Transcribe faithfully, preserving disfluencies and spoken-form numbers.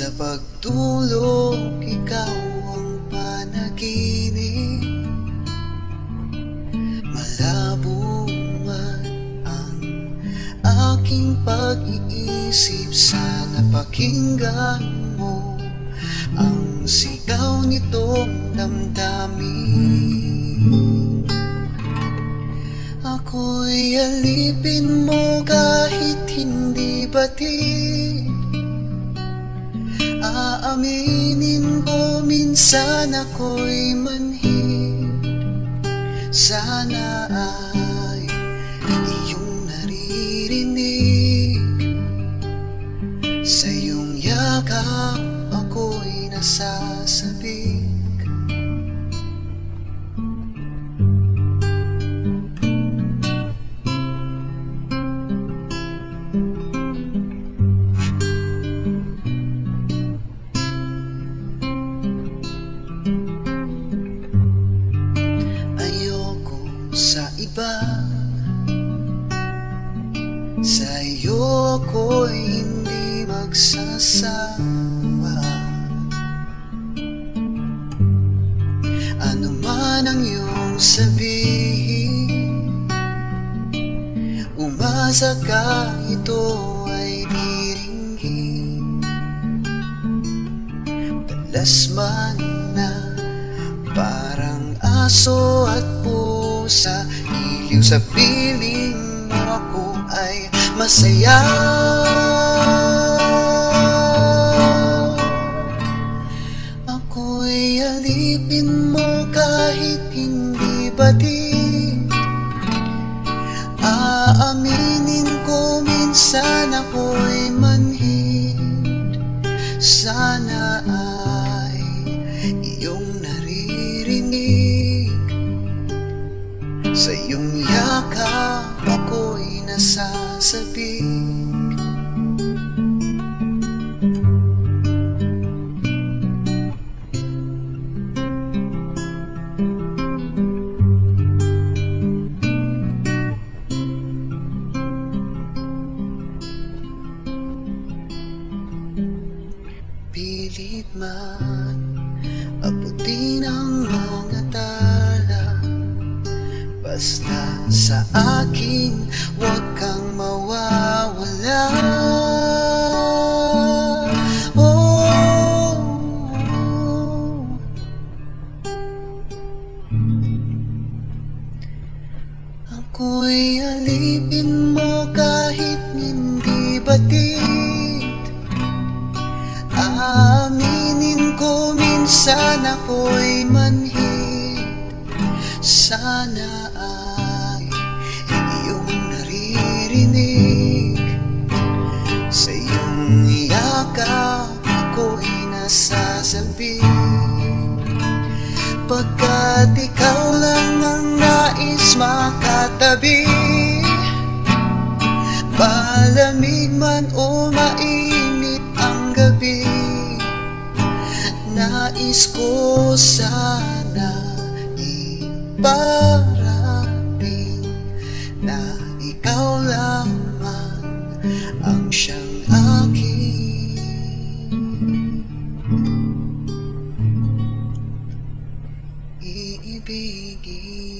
Sa pagtulog, ikaw ang panaginip. Malabo man ang aking pag-iisip, sana pakinggan mo ang sigaw nitong damdamin. Ako'y alipin mo kahit hindi batid. Aaminin ko minsan ako'y manhid. Sana ay iyong naririnig. Sa iyong yakap ako'y nasasabik. Sa iba, sa iyo ako'y hindi magsasawa. Ano man ang iyong sabihin, umasa ka ito ay diringgin. Dalas man na parang aso at pusa, iliw sa piling mo ako ay masaya. Ako'y alipin mo kahit hindi batid. Aaminin ko minsan ako'y manhid. Sana ay iyong naririnig. Sa iyong yakap ako'y nasasabik. Pilit man abutin ang mga tala, basta sa akin huwag kang mawawala. Oh, ako'y alipin mo kahit hindi batid. Aaminin ko minsan ako'y manhid. Sana ay iyong naririnig. Sa iyong yakap ako'y nasasabik. Pagkat ikaw lang ang nais makatabi, malamig man o mainit ang gabi, nais ko sana iparating na ikaw lamang ang siyang aking iibigin.